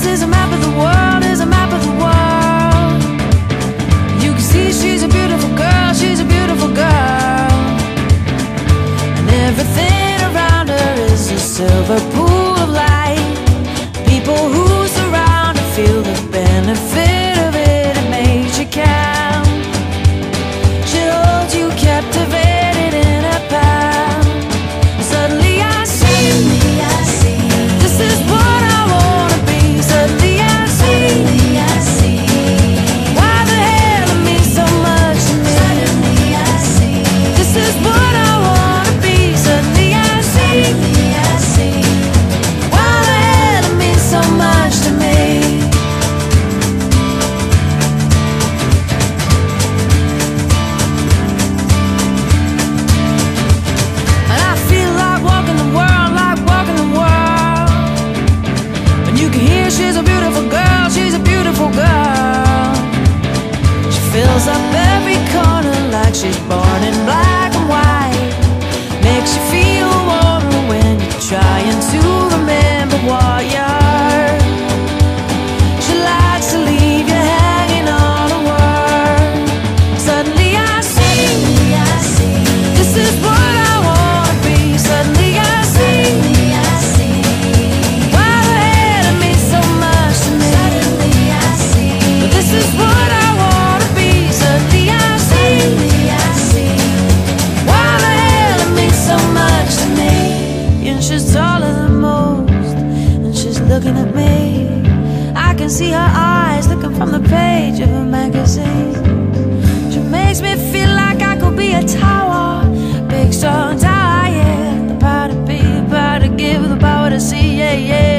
is a map of the world, is a map of the world. You can see she's a beautiful girl, she's a beautiful girl. And everything around her is a silver pool of light. People who surround her feel the benefit of it, it makes you count. She holds you captivated in her palm. Suddenly I see, this is what I wanna be. Suddenly I see, why the hell it means so much to me. Suddenly I see, this is what I wanna be. Suddenly I see, why the hell it means so much to me. And I feel like walking the world, like walking the world. And you can hear she's a beautiful girl, she's a beautiful girl. She fills up every corner like she's born in black and white. Makes you feel warmer when you're trying to remember what you're. She likes to leave you hanging on a word. Suddenly I see, this is what I wanna be. Suddenly I see, why the hell it means so much to me. But this is what I wanna be. Suddenly I see, why the hell it means so much to me. And she's taller than most, and she's looking at me. I can see her eyes looking from the page of a magazine. She makes me feel like I could be a tower, big strong tower, yeah. The power to be, the power to give, the power to see, yeah, yeah.